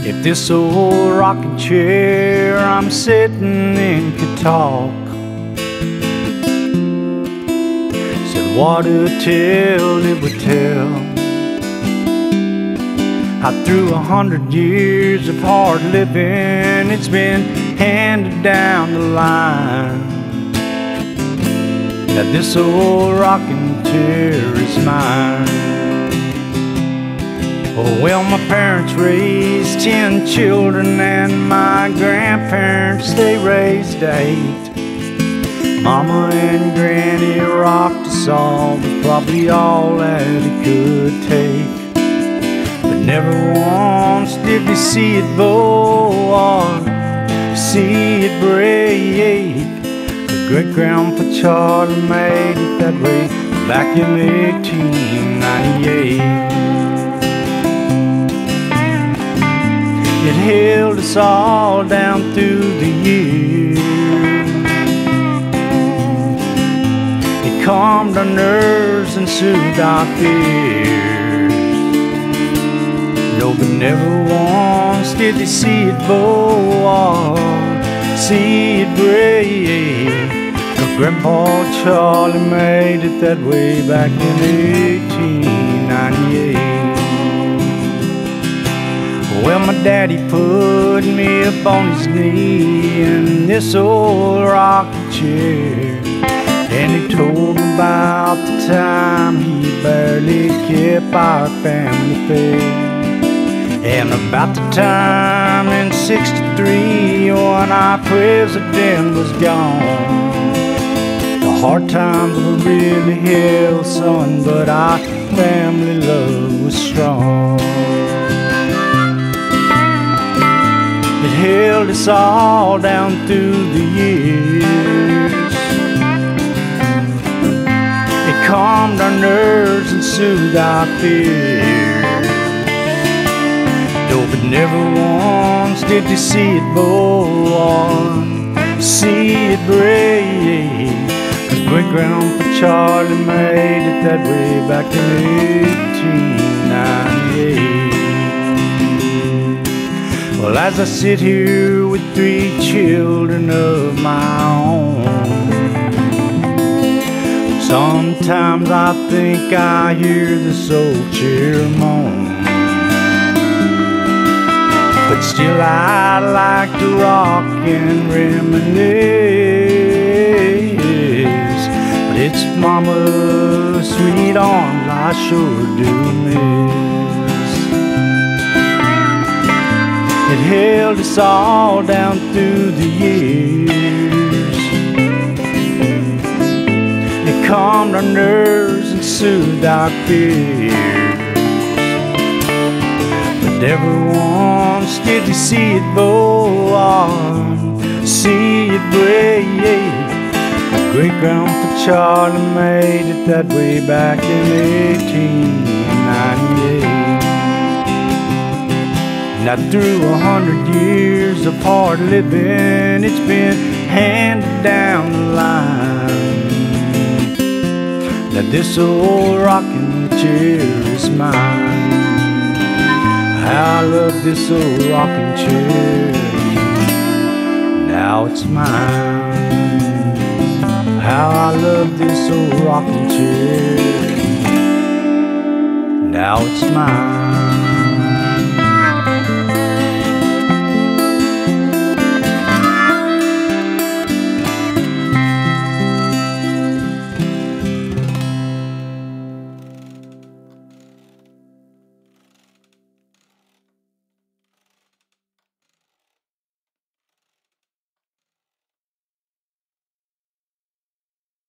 If this old rocking chair I'm sitting in could talk, said what a tale it would tell, how through 100 years of hard living it's been handed down the line. Now this old rocking chair is mine. Oh, well, my parents raised 10 children and my grandparents, they raised 8. Mama and Granny rocked us all, but probably all that it could take. But never once did they see it bow or see it break. But great-grandpa Charlie made it that way back in 1898. It held us all down through the years. It calmed our nerves and soothed our fears. No, but never once did they see it bow or see it break. But Grandpa Charlie made it that way back in 1898. Well, my daddy put me up on his knee in this old rocking chair, and he told me about the time he barely kept our family fed, and about the time in '63 when our president was gone. The hard times were really hell, son, but our family love was strong. It held us all down through the years. It calmed our nerves and soothed our fears. No, but never once did they see it bow or see it break. Cause great-grandpa Charlie made it that way back in 1898. Well, as I sit here with 3 children of my own, sometimes I think I hear this old chair moan. But still I'd like to rock and reminisce. But it's Mama's sweet arms I sure do miss. It held us all down through the years. It calmed our nerves and soothed our fears. But never once did we see it bow or see it break. Great-grandpa Charlie made it that way back in 1898. Now through 100 years of hard living, it's been handed down the line. Now this old rocking chair is mine. How I love this old rocking chair. Now it's mine. How I love this old rocking chair. Now it's mine.